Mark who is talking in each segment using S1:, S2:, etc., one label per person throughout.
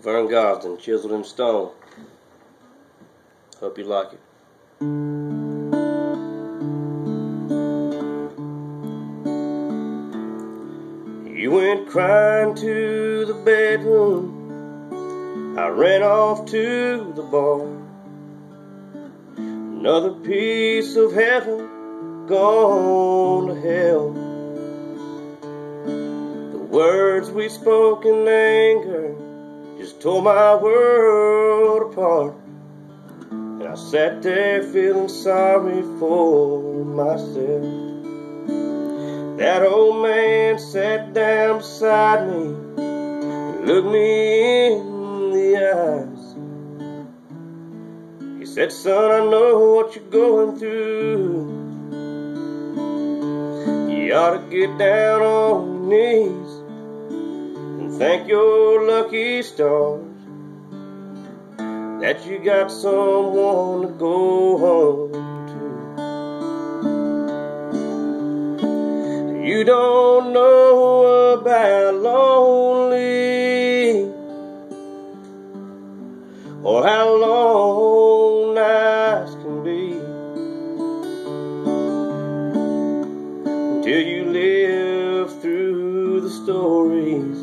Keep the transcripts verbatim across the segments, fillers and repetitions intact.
S1: Vern Gosdin, Chiseled in Stone. Hope you like it. You went crying to the bedroom, I ran off to the bar. Another piece of heaven gone to hell. The words we spoke in anger just tore my world apart, and I sat there feeling sorry for myself. That old man sat down beside me and looked me in the eyes. He said, "Son, I know what you're going through. You ought to get down on your knees and thank your lucky stars that you got someone to go home to. You don't know about lonely, or how long nights can be, until you live through the stories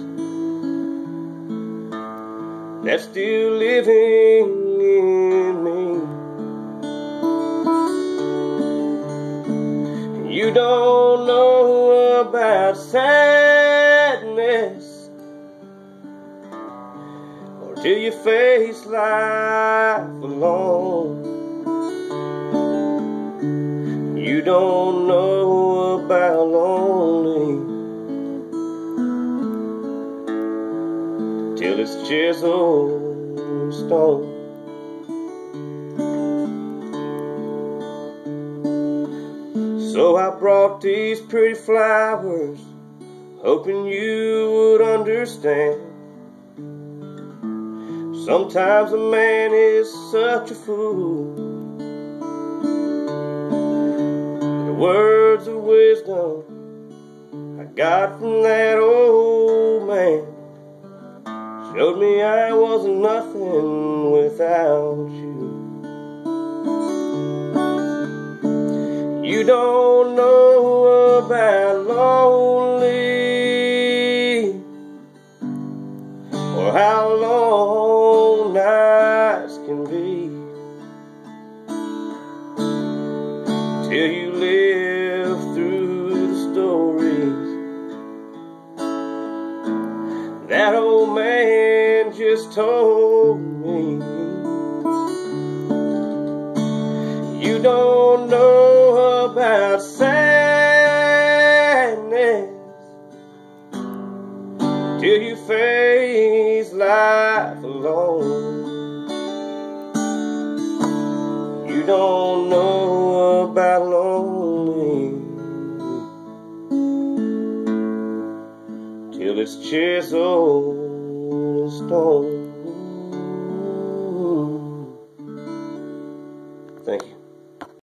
S1: that's still living in me. You don't know about sadness, or till you face life alone. You don't know about lonely till it's chiseled in stone. So I brought these pretty flowers, hoping you would understand. Sometimes a man is such a fool. The words of wisdom I got from that old man showed me I wasn't nothing without you. You don't know about lonely, or how long nights can be, till you live through the stories that old man just told me. You don't know about sadness till you face life alone. You don't know about lonely till it's chiseled in stone.